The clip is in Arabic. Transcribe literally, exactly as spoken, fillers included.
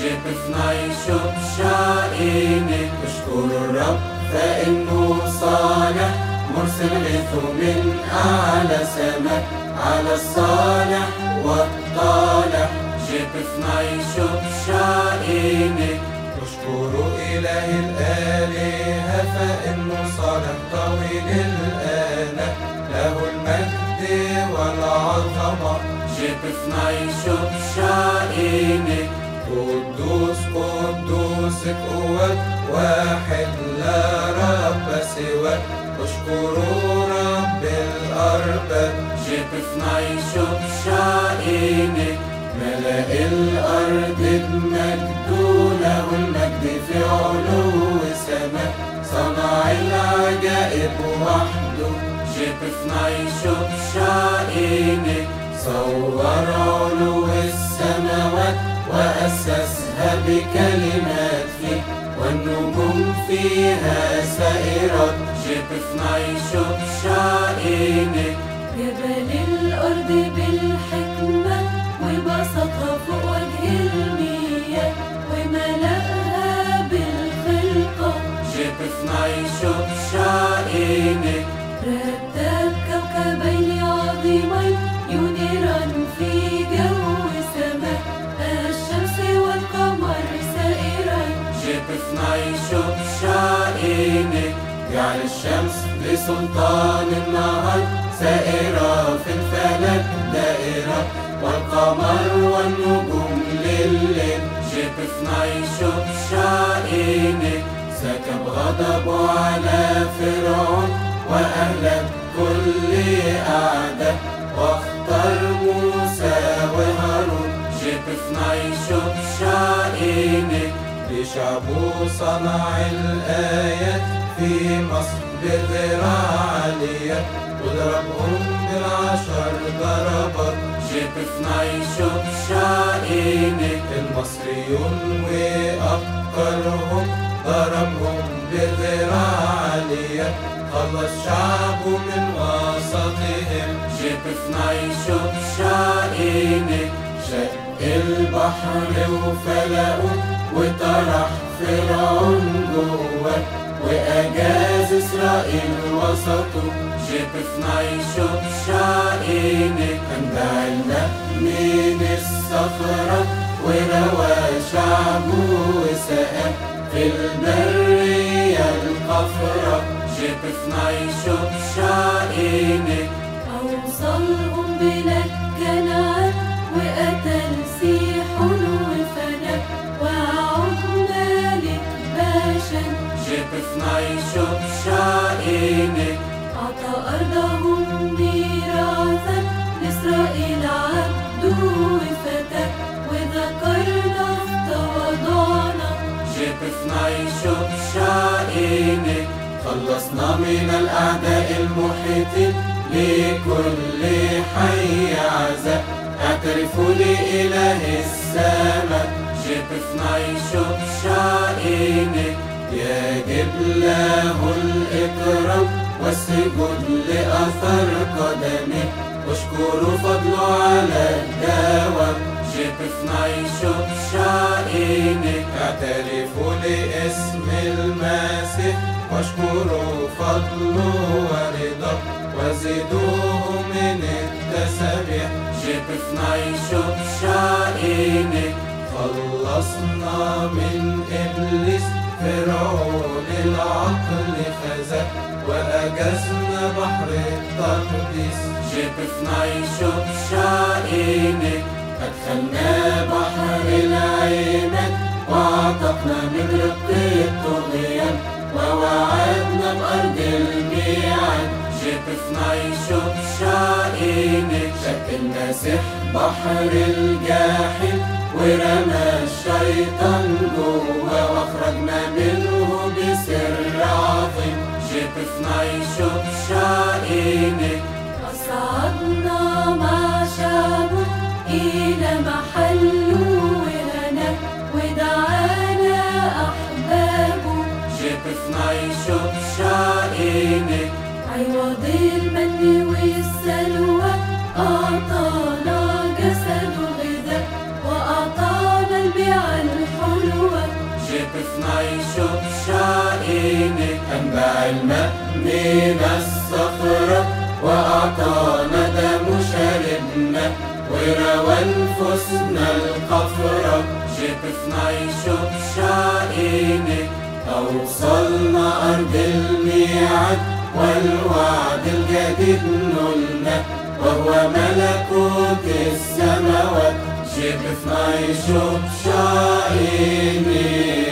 جيت نعيش بشقينك. اشكر الرب فإنه صالح، مرسل غيثه من أعلى سماء على الصالح والطالح. جيت نعيش بشقينك. اشكروا إله الآلهة فإنه صالح طويل الآلام، له المجد والعظمة. جيت نعيش بشقينك. قدوس قدوس قوة واحد لا رب سواك. اشكروا رب الأرباب. جيت نعيش بشقينك. ملأ الأرض بمجده، له المجد في علو السماء، صنع العجائب وحده. جيت نعيش بشقينك. صور علو السماوات وأسسها بكلمات فيه، والنجوم فيها سائرات. جيت نعيش بشقينك. جبل الأرض بالحكمة وبسطها فوق وجه المياه، وملأها بالخلقة. جيت نعيش بشقينك. رتب كوكبين عظيمين ينيران في جو سماء، الشمس والقمر سائرين. جيت نعيش بشقينك. جعل الشمس لسلطان النهار سائرة في الفلك دائرة، والقمر والنجوم لليل. جيت نعيش بشقينك. سكب غضبه على فرعون وأهلك كل أعداء، واختار موسى وهارون. جيت نعيش بشقينك. لشعبه صنع الآيات في مصر بذراع عالية، وضربهم بالعشر ضربات. جيت نعيش بشقينك. المصريون وأبكرهم ضربهم بذراع عالية، خلص شعبه من وسطهم. جيت نعيش بشقينك. شق البحر وفلقه وطرح فرعون جواه، وأجاز إسرائيل وسطه. جيت نعيش بشقينك. أنبعلنا من الصخرة وروى شعبه وسقى في البرية القفرة. جيت نعيش بشقينك. أوصلهم بلاد كنعان وقتل سيحون وفنى، وعود ملك باشن. جيت نعيش بشقينك. أعطى أرضهم ميراثا لإسرائيل عبده وفتى، وذكرنا افتوضعنا. جيت نعيش بشقينك. خلصنا من الأعداء المحيطين، لكل حي عزاء اعترفوا لإله السماء. جيت نعيش بشقينك. يجب له الإكرام والسجود لأثر قدمه، واشكروا فضله على الدوام. جيت نعيش بشقينك. اعترفوا لاسم المسيح واشكروا فضله ورضاه، وزدوه من التسابيح. جيت نعيش بشقينك. خلصنا من إبليس فرعون العقل خزى، وأجزنا بحر التقديس. جيت نعيش بشقينك. أدخلنا بحر العيمات وعتقنا من رق الطغيان، ووعدنا بأرض الميعاد. جيت نعيش بشقينك. شق المسيح بحر الجاحيم ورمى الشيطان جوه، واخرجنا منه بسر عظيم. جيت نعيش بشقينك. أصعدنا مع شعبه إلى محله وهنا، ودعانا أحبابه. جيت نعيش بشقينك. عوض المن والسلوى أعطانا جسده غذاء، وأعطانا البيع الحر. نعيش بشعينك. أنبع الماء من الصخرة وأعطانا دم شربنا وروى نفوسنا القفرة. جيت نعيش بشعينك. أوصلنا أرض الميعاد والوعد الجديد نلنا وهو ملكوت السماوات. جيت نعيش بشعينك.